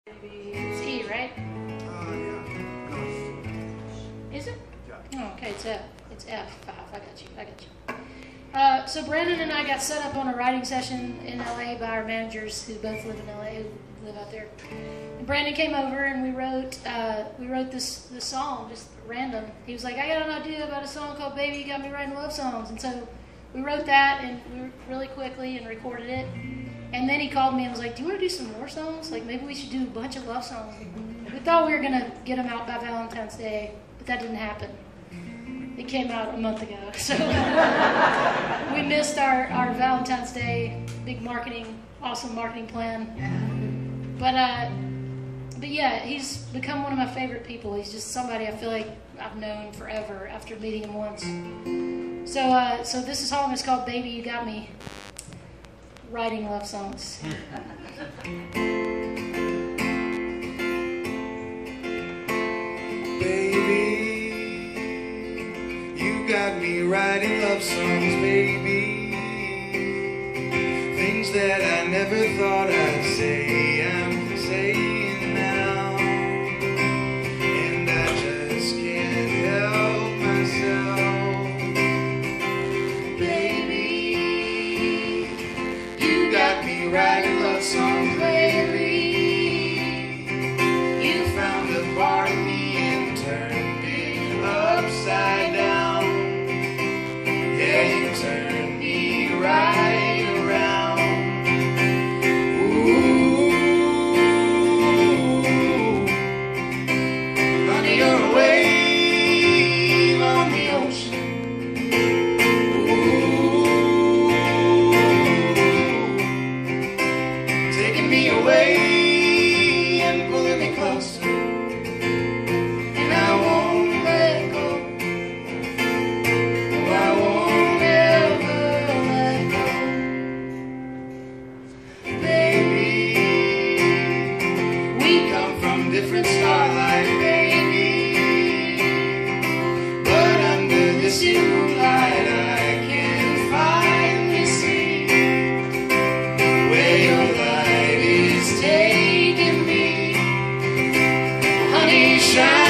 It's E, right? Yeah. No, Is it? yeah. Oh, okay, it's F. It's F5. I got you. So Brandon and I got set up on a writing session in LA by our managers who both live in LA, who live out there. And Brandon came over and we wrote this song, just random. He was like, I got an idea about a song called Baby You Got Me Writing Love Songs. And so we wrote that and we really quickly and recorded it. And then he called me and was like, do you want to do some more songs? Like, maybe we should do a bunch of love songs. We thought we were going to get them out by Valentine's Day, but that didn't happen. It came out a month ago. So we missed our Valentine's Day big awesome marketing plan. But yeah, he's become one of my favorite people. He's just somebody I feel like I've known forever after meeting him once. So this song is called Baby You Got Me Writing Love Songs. Got me writing love songs, baby. Things that I never thought I'd say, I'm saying now. And I just can't help myself. Baby, you got me writing love songs lately. You found a part of me and turned me upside down. Yeah, you turn me right around. Ooh, honey, you're a wave on the ocean. Ooh, taking me away and pulling me closer, and I won't let go. Different starlight, baby, but under this moonlight I can finally see where your light is taking me. Honey, shine.